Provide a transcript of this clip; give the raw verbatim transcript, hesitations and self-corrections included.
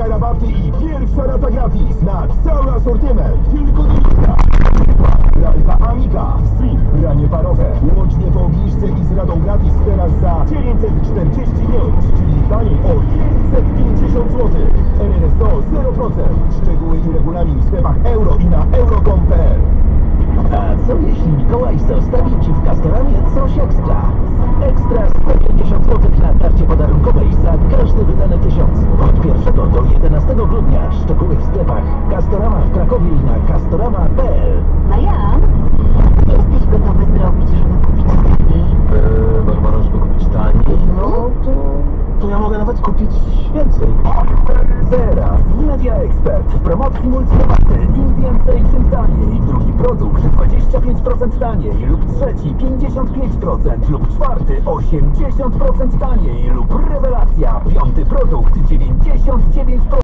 mega rabaty i pierwsza rata gratis na cały asortyment. Tylko do jutra. Pralka Amica Stream, pranie parowe. Łącznie po obniżce i z ratą gratis teraz za dziewięćset czterdzieści pięć, czyli taniej o pięćset pięćdziesiąt złotych. R R S O zero procent. Szczegóły i regulamin w sklepach euro i na euro kropka com kropka p l. A co jeśli Mikołaj zostawi Ci w Castoramie coś ekstra? Ekstra sto pięćdziesiąt złotych na karcie podarunkowej za każdy wydany tysiąc. Od pierwszego do jedenastego grudnia. Szczegóły w sklepach Castorama w Krakowie i na castorama kropka p l. Marian, co jesteś gotowy zrobić, żeby kupić taniej? Eee, Barbara, żeby kupić taniej? No to... to ja mogę nawet kupić więcej. Teraz Media Expert w promocji multirabaty. Im więcej, tym taniej. Drugi produkt dwadzieścia pięć procent taniej lub trzeci pięćdziesiąt pięć procent lub czwarty osiemdziesiąt procent taniej lub rewelacja. Piąty produkt dziewięćdziesiąt dziewięć procent.